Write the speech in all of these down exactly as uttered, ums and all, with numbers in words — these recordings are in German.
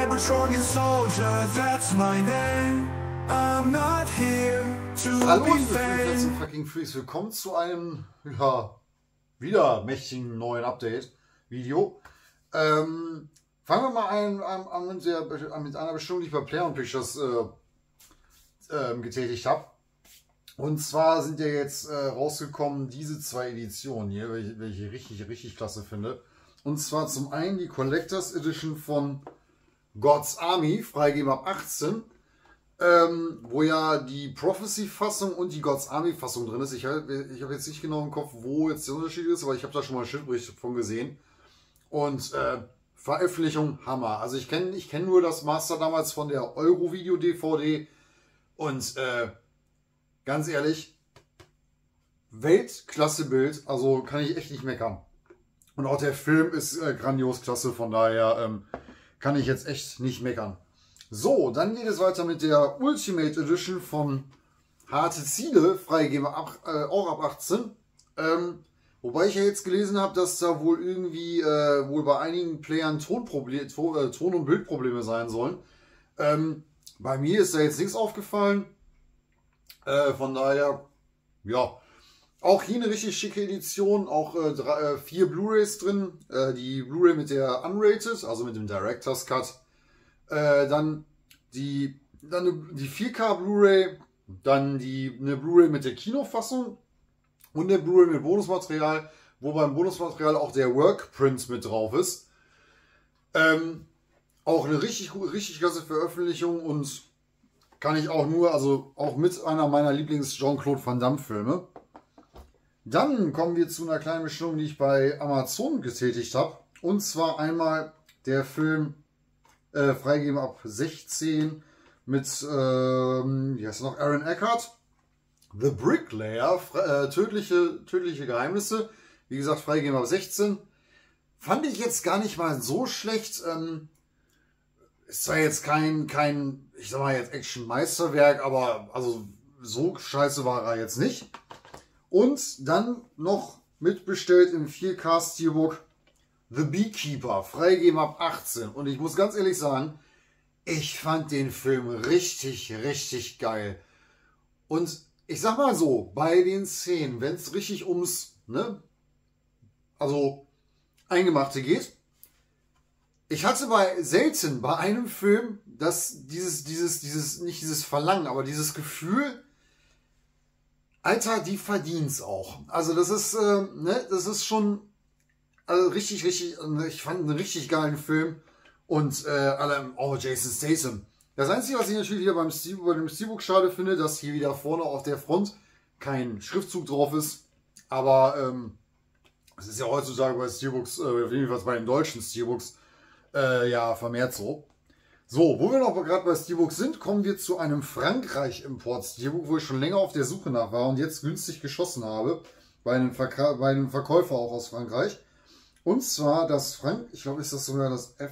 Cybertronian soldier, that's my name. I'm not here to Hallo, be liebe Freaks fame. und fucking Freaks, willkommen zu einem, ja, wieder mächtigen neuen Update-Video. Ähm, fangen wir mal an, an, an, mit, der, mit einer Bestimmung, die ich bei Player und Pictures äh, äh, getätigt habe. Und zwar sind ja jetzt äh, rausgekommen diese zwei Editionen hier, welche, welche ich richtig, richtig klasse finde. Und zwar zum einen die Collectors Edition von God's Army, freigegeben ab achtzehn. Ähm, wo ja die Prophecy-Fassung und die God's Army-Fassung drin ist. Ich, ich habe jetzt nicht genau im Kopf, wo jetzt der Unterschied ist, aber ich habe da schon mal einen Schnittbericht von gesehen. Und äh, Veröffentlichung Hammer. Also ich kenne ich kenn nur das Master damals von der Euro-Video-D V D. Und äh, ganz ehrlich, Weltklasse-Bild. Also kann ich echt nicht meckern. Und auch der Film ist äh, grandios klasse. Von daher ähm, kann ich jetzt echt nicht meckern. So, dann geht es weiter mit der Ultimate Edition von Harte Ziele, freigegeben ab, äh, auch ab achtzehn. Ähm, wobei ich ja jetzt gelesen habe, dass da wohl irgendwie äh, wohl bei einigen Playern Tonproblem, Ton, äh, Ton- und Bildprobleme sein sollen. Ähm, bei mir ist da jetzt nichts aufgefallen. Äh, von daher, ja, auch hier eine richtig schicke Edition, auch äh, drei, äh, vier Blu-rays drin. Äh, die Blu-ray mit der Unrated, also mit dem Director's Cut. Äh, dann die, dann die vier K Blu-ray, dann die eine Blu-ray mit der Kinofassung und eine Blu-ray mit Bonusmaterial, wo beim Bonusmaterial auch der Workprint mit drauf ist. Ähm, auch eine richtig, richtig klasse Veröffentlichung und kann ich auch nur, also auch mit einer meiner Lieblings-Jean-Claude Van Damme Filme. Dann kommen wir zu einer kleinen Bestellung, die ich bei Amazon getätigt habe. Und zwar einmal der Film Äh, freigegeben ab sechzehn mit, ähm, wie heißt er noch, Aaron Eckhart. The Bricklayer, äh, tödliche, tödliche Geheimnisse. Wie gesagt, freigegeben ab sechzehn. Fand ich jetzt gar nicht mal so schlecht. Ähm, ist zwar jetzt kein, kein, ich sag mal jetzt Action-Meisterwerk, aber also so scheiße war er jetzt nicht. Und dann noch mitbestellt im vier K Steelbook The Beekeeper, freigegeben ab achtzehn. Und ich muss ganz ehrlich sagen, ich fand den Film richtig, richtig geil. Und ich sag mal so, bei den Szenen, wenn es richtig ums, ne, also Eingemachte geht, ich hatte bei selten bei einem Film, dass dieses, dieses, dieses, nicht dieses Verlangen, aber dieses Gefühl, Alter, die verdien's auch. Also das ist, äh, ne, das ist schon, also richtig, richtig, ich fand einen richtig geilen Film und äh, alle, oh, Jason Statham. Das Einzige, was ich natürlich wieder beim Steel, bei dem Steelbook schade finde, dass hier wieder vorne auf der Front kein Schriftzug drauf ist. Aber ähm, es ist ja heutzutage bei Steelbooks, äh, jedenfalls bei den deutschen Steelbooks, äh, ja, vermehrt so. So, wo wir noch gerade bei Steelbooks sind, kommen wir zu einem Frankreich-Import-Steelbook, wo ich schon länger auf der Suche nach war und jetzt günstig geschossen habe, bei einem, Verka bei einem Verkäufer auch aus Frankreich. Und zwar das Frank, ich glaube, ist das sogar das F,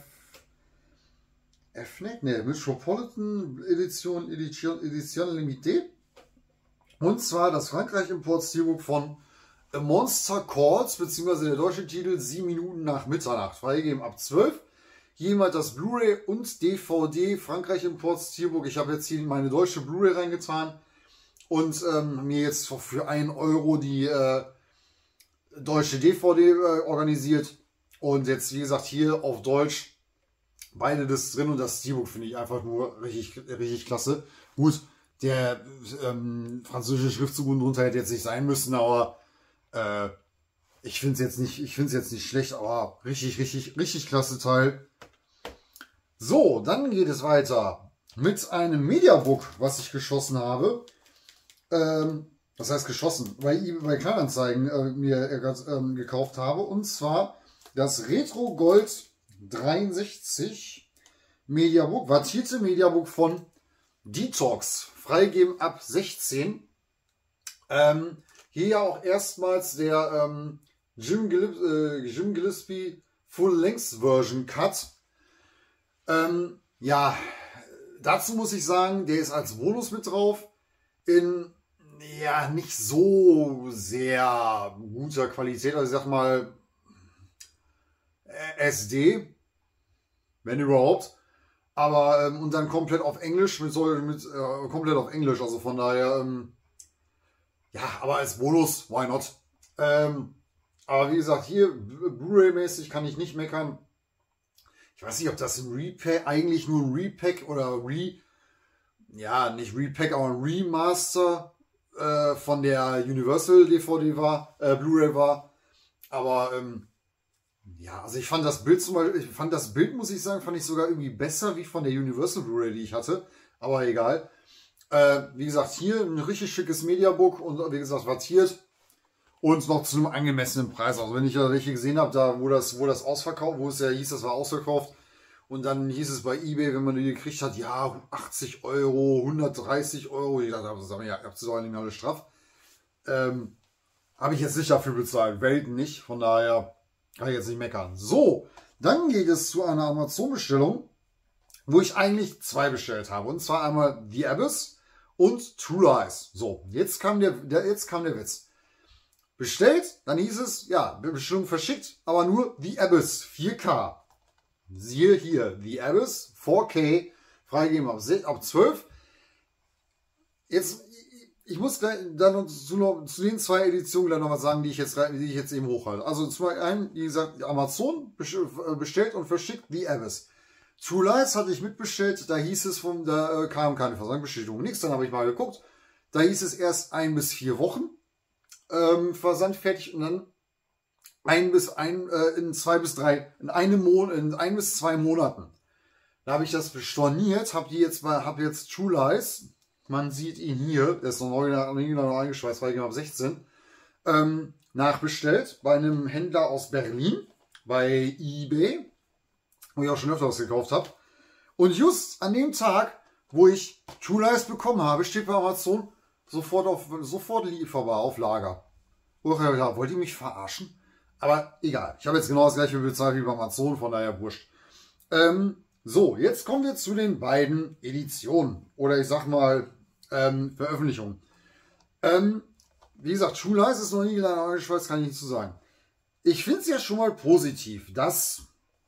F, ne, ne, Metropolitan Edition, Edition, Edition Limitée. Und zwar das Frankreich Import Steelbook von A Monster Calls, beziehungsweise der deutsche Titel sieben Minuten nach Mitternacht, freigegeben ab zwölf. Jemand das Blu-ray und D V D Frankreich Import Steelbook. Ich habe jetzt hier meine deutsche Blu-ray reingetan und ähm, mir jetzt für einen Euro die äh, deutsche D V D äh, organisiert und jetzt wie gesagt hier auf Deutsch beide das drin und das Steelbook finde ich einfach nur richtig, richtig klasse. Gut, der ähm, französische Schriftzug unten drunter hätte jetzt nicht sein müssen, aber äh, ich finde es jetzt nicht, ich finde es jetzt nicht schlecht, aber richtig, richtig, richtig klasse Teil. So, dann geht es weiter mit einem Mediabook, was ich geschossen habe. Ähm, Das heißt geschossen, weil ich bei Kleinanzeigen äh, mir äh, ähm, gekauft habe. Und zwar das Retro Gold dreiundsechzig Mediabook, wattierte Mediabook von Detox, freigegeben ab sechzehn. Ähm, hier ja auch erstmals der ähm, Jim, Gillip äh, Jim Gillespie Full-Length-Version Cut. Ähm, ja, dazu muss ich sagen, der ist als Bonus mit drauf. In ja, nicht so sehr guter Qualität. Also ich sag mal S D, wenn überhaupt. Aber, ähm, und dann komplett auf Englisch, mit, so, mit äh, komplett auf Englisch, also von daher, ähm, ja, aber als Bonus, why not? Ähm, aber wie gesagt, hier, Blu-ray-mäßig kann ich nicht meckern. Ich weiß nicht, ob das ein Repack, eigentlich nur ein Repack oder Re, ja, nicht Repack, aber ein Remaster äh, von der Universal D V D war, äh, Blu-ray war. Aber, ähm, ja, also ich fand das Bild zum Beispiel, ich fand das Bild, muss ich sagen, fand ich sogar irgendwie besser wie von der Universal Blu-ray, die ich hatte. Aber egal. Äh, wie gesagt, hier ein richtig schickes Mediabook und wie gesagt, wattiert. Und noch zu einem angemessenen Preis. Also wenn ich das richtig gesehen habe, da wo das, wo das ausverkauft, wo es ja hieß, das war ausverkauft. Und dann hieß es bei eBay, wenn man die gekriegt hat, ja, achtzig Euro, hundertdreißig Euro. Ich dachte, das ja, ihr habt doch nicht alle straff. Ähm, habe ich jetzt nicht dafür bezahlt. Welten nicht. Von daher kann ich jetzt nicht meckern. So, dann geht es zu einer Amazon-Bestellung, wo ich eigentlich zwei bestellt habe. Und zwar einmal The Abyss und True Lies. So, jetzt kam der, der, jetzt kam der Witz. Bestellt, dann hieß es, ja, Bestellung verschickt, aber nur The Abyss vier K. Siehe hier, The Abyss vier K, freigegeben ab, ab zwölf. Jetzt, ich muss gleich dann zu, zu den zwei Editionen gleich noch was sagen, die ich jetzt, die ich jetzt eben hochhalte. Also zum einen, wie gesagt, Amazon bestellt und verschickt The Abyss. True Lies hatte ich mitbestellt, da hieß es, von, da kam keine Versandbestätigung, nichts, dann habe ich mal geguckt. Da hieß es erst ein bis vier Wochen. Ähm, Versand fertig und dann ein bis ein, äh, in zwei bis drei, in einem Monat, in ein bis zwei Monaten. Da habe ich das storniert, habe die jetzt bei, habe jetzt True Lies, man sieht ihn hier, der ist noch neu noch eingeschweißt, weil ich ab sechzehn, ähm, nachbestellt bei einem Händler aus Berlin, bei eBay, wo ich auch schon öfter was gekauft habe. Und just an dem Tag, wo ich True Lies bekommen habe, steht bei Amazon sofort auf, sofort lieferbar auf Lager. Oh, ja, wollt ihr mich verarschen? Aber egal. Ich habe jetzt genau das gleiche bezahlt wie bei Amazon, von daher wurscht. Ähm, so, jetzt kommen wir zu den beiden Editionen. Oder ich sag mal, ähm, Veröffentlichungen. Ähm, wie gesagt, True Lies ist noch nie gelandet, aber ich weiß, kann ich nicht zu sagen. Ich finde es ja schon mal positiv, dass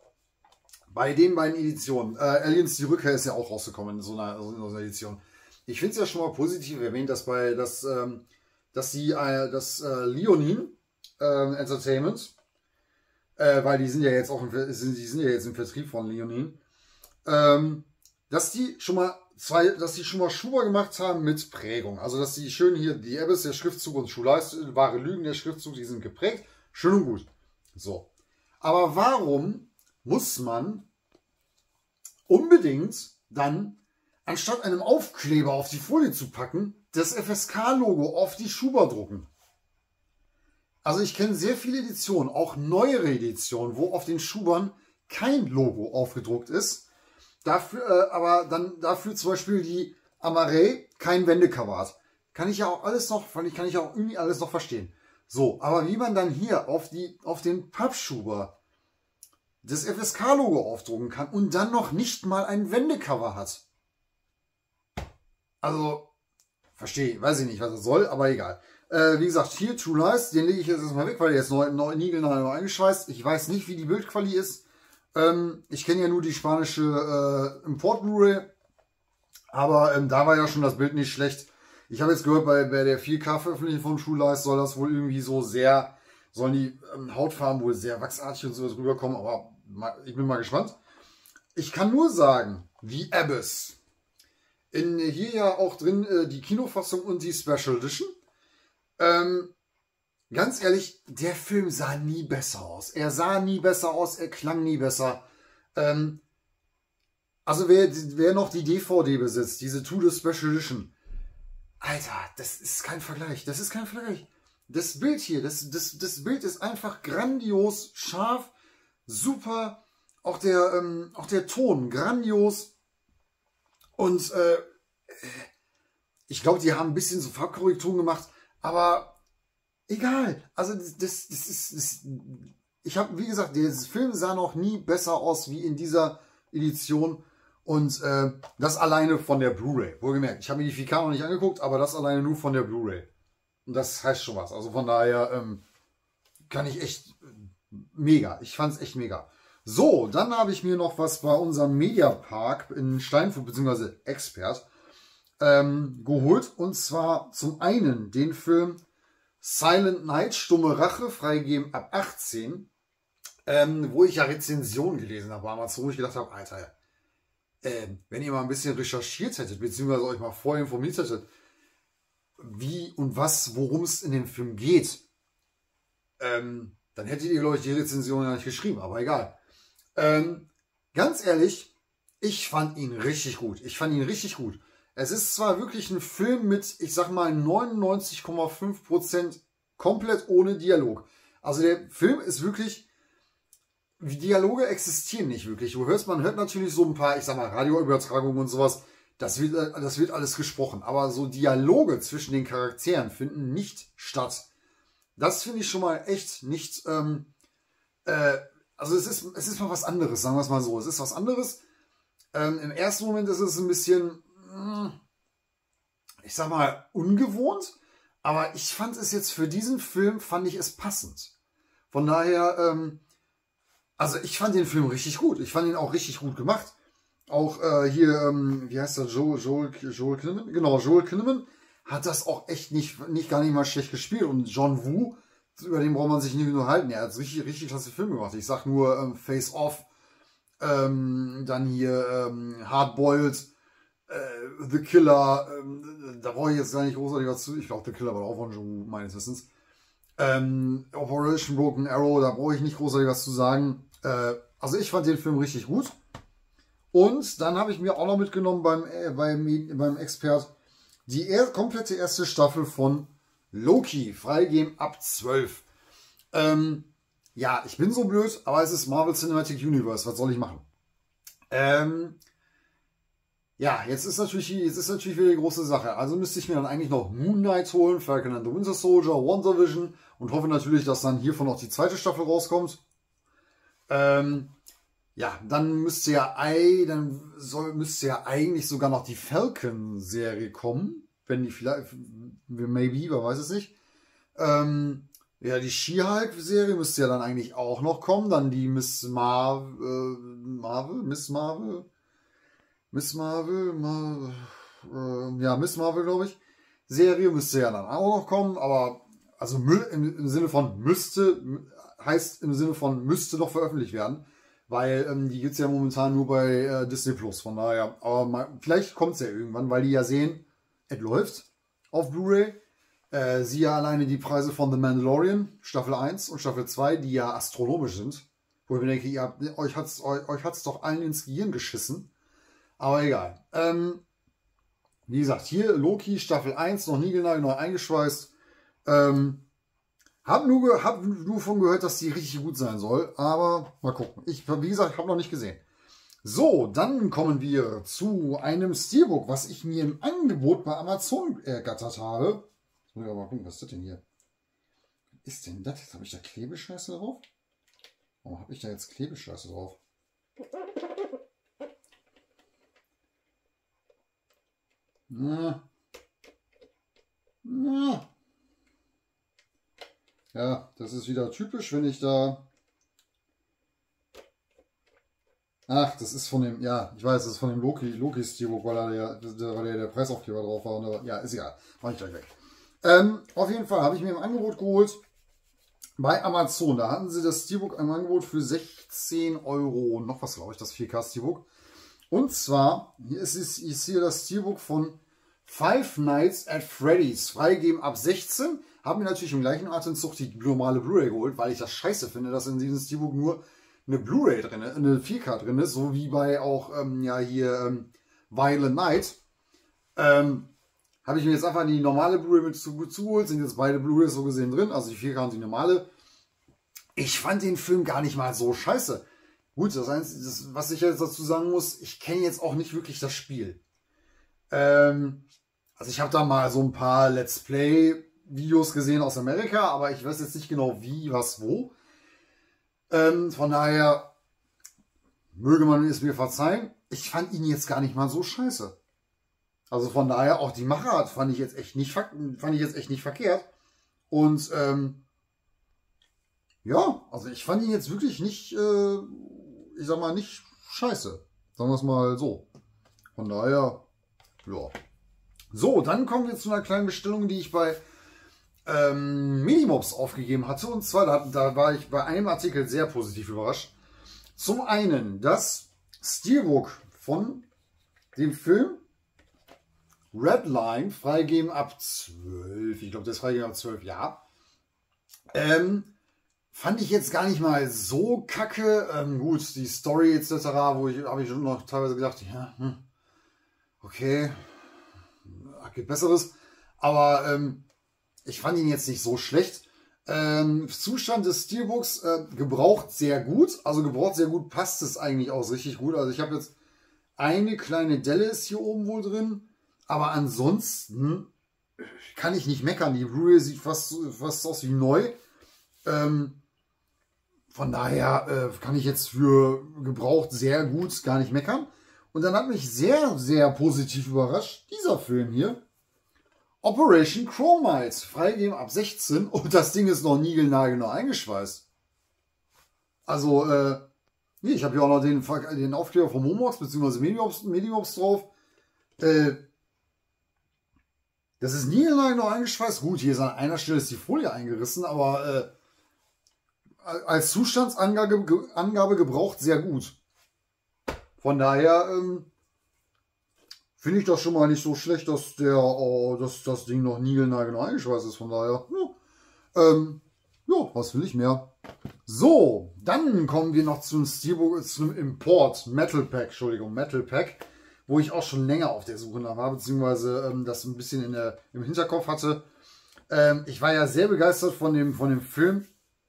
bei den beiden Editionen, äh, Aliens die Rückkehr ist ja auch rausgekommen in so einer, in so einer Edition. Ich finde es ja schon mal positiv erwähnt, dass bei das, ähm, dass die äh, das äh, Leonin äh, Entertainment, äh, weil die sind ja jetzt auch im, sind, die sind ja jetzt im Vertrieb von Leonin, ähm, dass die schon mal zwei, dass die schon mal Schuber gemacht haben mit Prägung. Also dass die schön hier die Abyss, der Schriftzug und True Lies, wahre Lügen, der Schriftzug, die sind geprägt, schön und gut. So, aber warum muss man unbedingt dann anstatt einem Aufkleber auf die Folie zu packen, das F S K-Logo auf die Schuber drucken? Also ich kenne sehr viele Editionen, auch neuere Editionen, wo auf den Schubern kein Logo aufgedruckt ist. Dafür, äh, aber dann dafür zum Beispiel die Amaray kein Wendecover hat. Kann ich ja auch alles noch, kann ich auch irgendwie alles noch verstehen. So, aber wie man dann hier auf die, auf den Pappschuber das F S K-Logo aufdrucken kann und dann noch nicht mal ein Wendecover hat. Also, verstehe, weiß ich nicht, was das soll, aber egal. Äh, wie gesagt, hier True Lies, den lege ich jetzt erstmal weg, weil der ist neu, neu, niegelnagel eingeschweißt. Ich weiß nicht, wie die Bildqualität ist. Ähm, ich kenne ja nur die spanische äh, Import-Blu-ray, aber ähm, da war ja schon das Bild nicht schlecht. Ich habe jetzt gehört, bei, bei der vier K-Veröffentlichung von True Lies soll das wohl irgendwie so sehr, sollen die ähm, Hautfarben wohl sehr wachsartig und sowas rüberkommen, aber mal, ich bin mal gespannt. Ich kann nur sagen, The Abyss. In hier ja auch drin äh, die Kinofassung und die Special Edition. Ähm, ganz ehrlich, der Film sah nie besser aus. Er sah nie besser aus, er klang nie besser. Ähm, also wer, wer noch die D V D besitzt, diese To-The Special Edition, Alter, das ist kein Vergleich. Das ist kein Vergleich. Das Bild hier, das, das, das Bild ist einfach grandios, scharf, super. Auch der, ähm, auch der Ton, grandios. Und äh, ich glaube, die haben ein bisschen so Farbkorrekturen gemacht, aber egal. Also das, das, das ist, das, ich habe, wie gesagt, der Film sah noch nie besser aus wie in dieser Edition. Und äh, das alleine von der Blu-ray. Wohlgemerkt, ich habe mir die vier K noch nicht angeguckt, aber das alleine nur von der Blu-ray. Und das heißt schon was. Also von daher ähm, kann ich echt mega. Ich fand es echt mega. So, dann habe ich mir noch was bei unserem Mediapark in Steinfurt, beziehungsweise Expert, ähm, geholt. Und zwar zum einen den Film Silent Night, Stumme Rache, freigegeben ab achtzehn. Ähm, wo ich ja Rezensionen gelesen habe damals, wo ich gedacht habe, Alter, äh, wenn ihr mal ein bisschen recherchiert hättet, beziehungsweise euch mal vorher informiert hättet, wie und was, worum es in dem Film geht, ähm, dann hättet ihr, glaube ich, die Rezension ja nicht geschrieben, aber egal. Ähm, ganz ehrlich, ich fand ihn richtig gut. Ich fand ihn richtig gut. Es ist zwar wirklich ein Film mit, ich sag mal, neunundneunzig Komma fünf Prozent komplett ohne Dialog. Also der Film ist wirklich, Dialoge existieren nicht wirklich. Du hörst, man hört natürlich so ein paar, ich sag mal, Radioübertragungen und sowas. Das wird, das wird alles gesprochen. Aber so Dialoge zwischen den Charakteren finden nicht statt. Das finde ich schon mal echt nicht, ähm, äh, also es ist, es ist mal was anderes, sagen wir es mal so. Es ist was anderes. Ähm, im ersten Moment ist es ein bisschen, ich sag mal, ungewohnt. Aber ich fand es jetzt für diesen Film, fand ich es passend. Von daher, ähm, also ich fand den Film richtig gut. Ich fand ihn auch richtig gut gemacht. Auch äh, hier, ähm, wie heißt der, Joel, Joel, Joel Kinnaman? Genau, Joel Kinnaman hat das auch echt nicht, nicht gar nicht mal schlecht gespielt. Und John Woo, über den braucht man sich nicht nur halten. Er hat richtig, richtig klasse Filme gemacht. Ich sag nur ähm, Face Off, ähm, dann hier ähm, Hardboiled, äh, The Killer. Ähm, da brauche ich jetzt gar nicht großartig was zu. Ich glaube, The Killer war auch von John Woo, meines Wissens. Ähm, Operation Broken Arrow, da brauche ich nicht großartig was zu sagen. Äh, also ich fand den Film richtig gut. Und dann habe ich mir auch noch mitgenommen beim, äh, beim, beim Expert die er komplette erste Staffel von Loki, freigegeben ab zwölf. Ähm, ja, ich bin so blöd, aber es ist Marvel Cinematic Universe. Was soll ich machen? Ähm, ja, jetzt ist natürlich, jetzt ist natürlich wieder die große Sache. Also müsste ich mir dann eigentlich noch Moon Knight holen, Falcon and the Winter Soldier, WandaVision und hoffe natürlich, dass dann hiervon auch die zweite Staffel rauskommt. Ähm, ja, dann müsste ja, dann soll, müsste ja eigentlich sogar noch die Falcon-Serie kommen. Wenn die vielleicht, maybe, wer weiß es nicht. Ähm, ja, die She-Hulk-Serie müsste ja dann eigentlich auch noch kommen. Dann die Miss Mar äh, Marvel, Miss Marvel, Miss Marvel, Mar äh, ja, Miss Marvel, glaube ich. Serie müsste ja dann auch noch kommen, aber also im, im Sinne von müsste, heißt im Sinne von müsste noch veröffentlicht werden. Weil ähm, die gibt es ja momentan nur bei äh, Disney Plus. Von daher, aber mal, vielleicht kommt es ja irgendwann, weil die ja sehen, es läuft auf Blu-ray. Äh, sie ja alleine die Preise von The Mandalorian, Staffel eins und Staffel zwei, die ja astronomisch sind. Wo ich mir denke, ihr habt, euch hat es euch, euch hat's doch allen ins Gehirn geschissen. Aber egal. Ähm, wie gesagt, hier Loki, Staffel eins, noch niegelnagelneu eingeschweißt. Ähm, Hab nur, hab nur von gehört, dass die richtig gut sein soll, aber mal gucken. Ich, wie gesagt, habe noch nicht gesehen. So, dann kommen wir zu einem Steelbook, was ich mir im Angebot bei Amazon ergattert habe. Jetzt muss ich aber mal gucken, was ist das denn hier? Was ist denn das? Jetzt habe ich da Klebescheiße drauf? Warum habe ich da jetzt Klebescheiße drauf? Na. Na. Ja, das ist wieder typisch, wenn ich da... Ach, das ist von dem... Ja, ich weiß, das ist von dem Loki, Loki Steelbook, weil da der, der, der, der Preisaufkleber drauf war. Und, ja, ist egal. Mach ich gleich weg. Ähm, auf jeden Fall habe ich mir im Angebot geholt bei Amazon. Da hatten sie das Steelbook im Angebot für sechzehn Euro. Noch was, glaube ich, das vier K Steelbook. Und zwar, hier ist, ist hier das Steelbook von Five Nights at Freddy's. Freigegeben ab sechzehn. Habe mir natürlich im gleichen Atemzug die normale Blu-ray geholt, weil ich das scheiße finde, dass in diesem Steelbook nur eine Blu-ray drin ist, eine vier K drin ist, so wie bei auch ähm, ja hier ähm, Violent Night. Ähm, habe ich mir jetzt einfach die normale Blu-ray mit zu, zugeholt, sind jetzt beide Blu-rays so gesehen drin, also die vier K und die normale. Ich fand den Film gar nicht mal so scheiße. Gut, das Einzige, das, was ich jetzt dazu sagen muss, ich kenne jetzt auch nicht wirklich das Spiel. Ähm, also ich habe da mal so ein paar Let's Play Videos gesehen aus Amerika, aber ich weiß jetzt nicht genau wie, was, wo. Ähm, von daher möge man es mir verzeihen. Ich fand ihn jetzt gar nicht mal so scheiße. Also von daher auch die Machart fand ich jetzt echt nicht, fand ich jetzt echt nicht verkehrt. Und ähm, ja, also ich fand ihn jetzt wirklich nicht, äh, ich sag mal, nicht scheiße. Sagen wir es mal so. Von daher, ja. So, dann kommen wir zu einer kleinen Bestellung, die ich bei ähm, Minimobs aufgegeben hatte. Und zwar, da, da war ich bei einem Artikel sehr positiv überrascht. Zum einen das Steelbook von dem Film Redline, freigeben ab zwölf. Ich glaube, das ist freigeben ab zwölf, ja. Ähm, fand ich jetzt gar nicht mal so kacke. Ähm, gut, die Story et cetera, wo ich habe ich schon noch teilweise gedacht, ja, hm, okay, gibt Besseres. Aber ähm, ich fand ihn jetzt nicht so schlecht. Ähm, Zustand des Steelbooks äh, gebraucht sehr gut. Also gebraucht sehr gut passt es eigentlich auch richtig gut. Also ich habe jetzt eine kleine Delle ist hier oben wohl drin. Aber ansonsten kann ich nicht meckern. Die Blu-ray sieht fast, fast aus wie neu. Ähm, von daher äh, kann ich jetzt für gebraucht sehr gut gar nicht meckern. Und dann hat mich sehr, sehr positiv überrascht dieser Film hier. Operation Chromite, freigegeben ab sechzehn. Und das Ding ist noch niegelnagelneu eingeschweißt. Also, äh, nee, ich habe hier auch noch den, den Aufkleber von Momox bzw. Medimobs, Medimobs drauf. Äh, das ist niegelnagelneu eingeschweißt. Gut, hier ist an einer Stelle ist die Folie eingerissen, aber äh, als Zustandsangabe Angabe gebraucht sehr gut. Von daher ähm, finde ich das schon mal nicht so schlecht, dass der, oh, dass das Ding noch niegelnagelneu eingeschweißt ist. Von daher, ja, ähm, ja, was will ich mehr? So, dann kommen wir noch zum Steelbook, zum Import Metal Pack, Entschuldigung, Metal Pack, wo ich auch schon länger auf der Suche nach war, beziehungsweise ähm, das ein bisschen in der, im Hinterkopf hatte. Ähm, ich war ja sehr begeistert von dem, von dem Film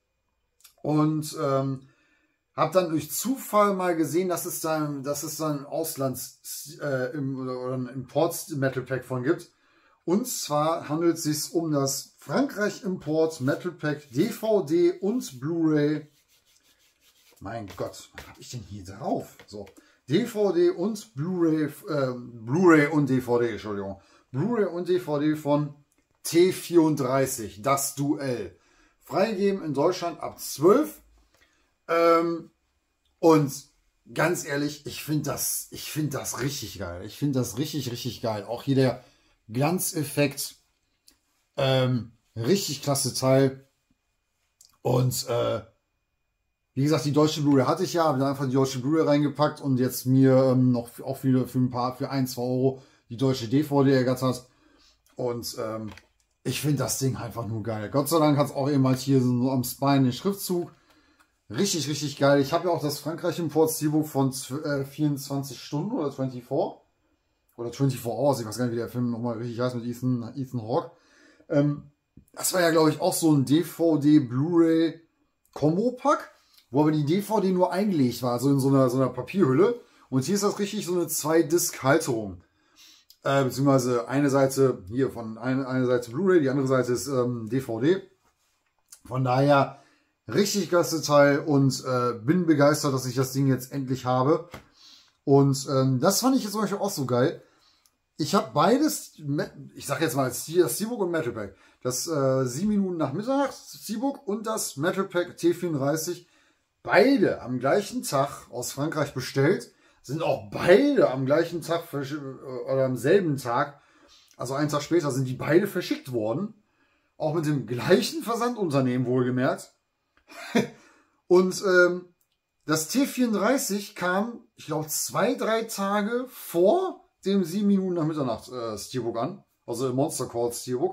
und ähm, habe dann durch Zufall mal gesehen, dass es da, dass es da ein Auslands- äh, im, oder ein Import-Metal Pack von gibt. Und zwar handelt es sich um das Frankreich Import Metal Pack D V D und Blu-ray. Mein Gott, was habe ich denn hier drauf? So, D V D und Blu-ray, äh, Blu-ray und D V D, Entschuldigung. Blu-ray und D V D von T vierunddreißig, das Duell. Freigegeben in Deutschland ab zwölf. Ähm, und ganz ehrlich, ich finde das, ich finde das richtig geil. Ich finde das richtig, richtig geil. Auch hier der Glanzeffekt. Ähm, richtig klasse Teil. Und äh, wie gesagt, die deutsche Blu-ray hatte ich ja, habe da einfach die deutsche Blu-ray reingepackt und jetzt mir ähm, noch auch für, für ein paar, für ein, zwei Euro die deutsche D V D ergattert. Und ähm, ich finde das Ding einfach nur geil. Gott sei Dank hat es auch eben halt hier so am Spine den Schriftzug. Richtig, richtig geil. Ich habe ja auch das Frankreich Import Steelbook von äh, vierundzwanzig Stunden oder vierundzwanzig. Oder vierundzwanzig Hours. Ich weiß gar nicht, wie der Film nochmal richtig heißt mit Ethan, Ethan Hawke. Ähm, das war ja, glaube ich, auch so ein D V D Blu-ray Combo-Pack, wo aber die D V D nur eingelegt war, also in so einer, so einer Papierhülle. Und hier ist das richtig so eine zwei-Disc-Halterung. Äh, beziehungsweise eine Seite hier von eine, eine Seite Blu-ray, die andere Seite ist ähm, D V D. Von daher richtig klasse Teil und äh, bin begeistert, dass ich das Ding jetzt endlich habe. Und ähm, das fand ich jetzt zum Beispiel auch so geil. Ich habe beides, ich sage jetzt mal das Steelbook und Metal Pack. Das äh, sieben Minuten nach Mitternacht Steelbook und das Metal Pack T vierunddreißig. Beide am gleichen Tag aus Frankreich bestellt. Sind auch beide am gleichen Tag oder am selben Tag, also einen Tag später, sind die beide verschickt worden. Auch mit dem gleichen Versandunternehmen wohlgemerkt. Und ähm, das T vierunddreißig kam, ich glaube, zwei, drei Tage vor dem sieben Minuten nach Mitternacht äh, Steelbook an. Also Monster Call Steelbook.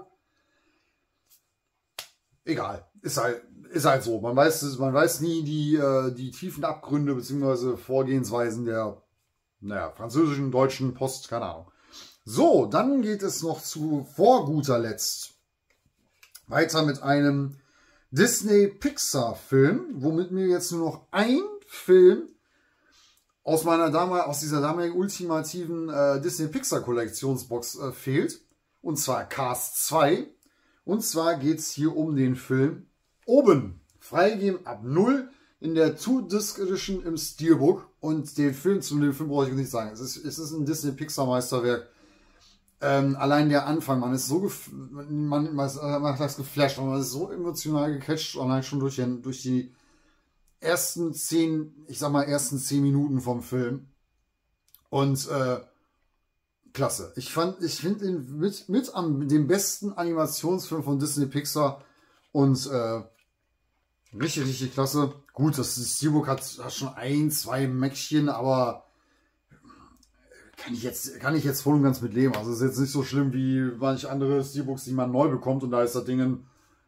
Egal. Ist halt, ist halt so. Man weiß, man weiß nie die, äh, die tiefen Abgründe bzw. Vorgehensweisen der naja, französischen, deutschen Post, keine Ahnung. So, dann geht es noch zu vor guter Letzt weiter mit einem Disney-Pixar-Film, womit mir jetzt nur noch ein Film aus meiner damal aus dieser damaligen ultimativen äh, Disney-Pixar-Kollektionsbox äh, fehlt. Und zwar Cars zwei. Und zwar geht es hier um den Film Oben. Freigegeben ab null in der Two-Disc Edition im Steelbook. Und den Film, zu dem Film brauche ich nicht sagen. Es ist, es ist ein Disney-Pixar-Meisterwerk. Ähm, allein der Anfang, man ist so gef man, man, man hat das geflasht und man ist so emotional gecatcht, allein schon durch, den, durch die ersten zehn, ich sag mal, ersten zehn Minuten vom Film. Und äh, klasse. Ich fand, ich finde ihn mit, mit am dem besten Animationsfilm von Disney Pixar. Und äh, richtig, richtig klasse. Gut, das Steelbook hat, hat schon ein, zwei Mäckchen, aber kann ich jetzt, kann ich jetzt voll und ganz mit leben. Also ist jetzt nicht so schlimm wie manche andere Steelbooks, die man neu bekommt und da ist das Ding.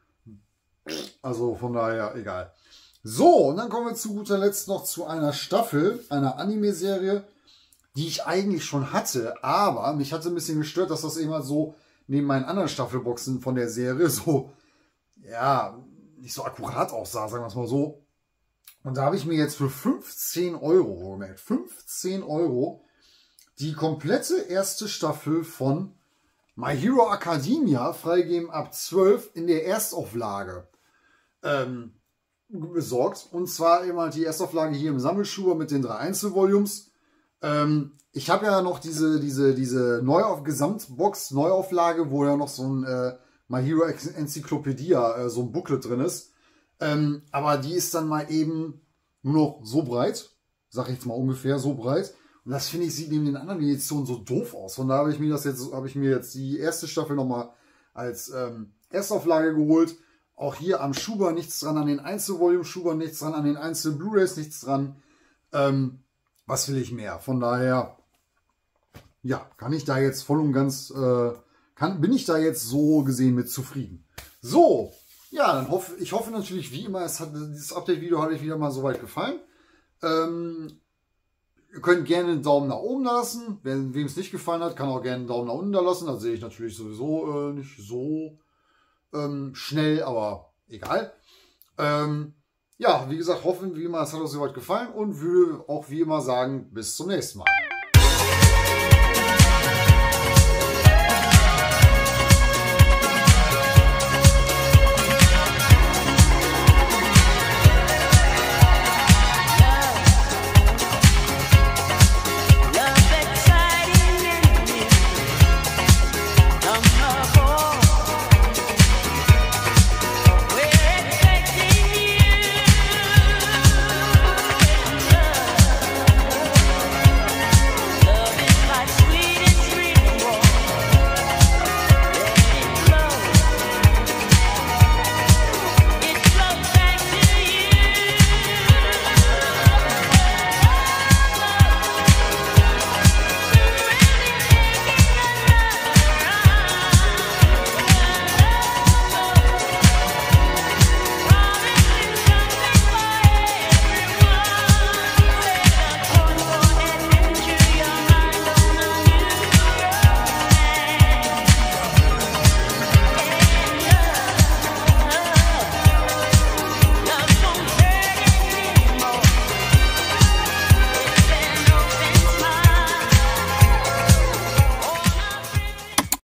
Also von daher egal. So, und dann kommen wir zu guter Letzt noch zu einer Staffel, einer Anime-Serie, die ich eigentlich schon hatte, aber mich hatte ein bisschen gestört, dass das eben halt so neben meinen anderen Staffelboxen von der Serie so, ja, nicht so akkurat aussah, sagen wir es mal so. Und da habe ich mir jetzt für fünfzehn Euro gemerkt, fünfzehn Euro, die komplette erste Staffel von My Hero Academia, freigegeben ab zwölf, in der Erstauflage ähm, besorgt. Und zwar eben halt die Erstauflage hier im Sammelschuber mit den drei Einzelvolumes. Ähm, ich habe ja noch diese, diese, diese Neuauf Gesamtbox, Neuauflage, wo ja noch so ein äh, My Hero Enzyklopädia, äh, so ein Booklet drin ist. Ähm, aber die ist dann mal eben nur noch so breit. Sag ich jetzt mal ungefähr so breit. Und das finde ich, sieht neben den anderen Editionen so doof aus. Von da habe ich mir das jetzt, habe ich mir jetzt die erste Staffel nochmal als ähm, Erstauflage geholt. Auch hier am Schuber nichts dran, an den Einzelvolume-Schuber nichts dran, an den einzelnen Blu-rays nichts dran. Ähm, was will ich mehr? Von daher, ja, kann ich da jetzt voll und ganz, äh, kann, bin ich da jetzt so gesehen mit zufrieden. So, ja, dann hoffe ich hoffe natürlich wie immer, es hat, dieses Update-Video hat euch wieder mal soweit gefallen. Ähm, Ihr könnt gerne einen Daumen nach oben da lassen. Wem es nicht gefallen hat, kann auch gerne einen Daumen nach unten da lassen. Das sehe ich natürlich sowieso äh, nicht so ähm, schnell, aber egal. Ähm, ja, wie gesagt, hoffen wie immer, es hat euch soweit gefallen und würde auch wie immer sagen, bis zum nächsten Mal.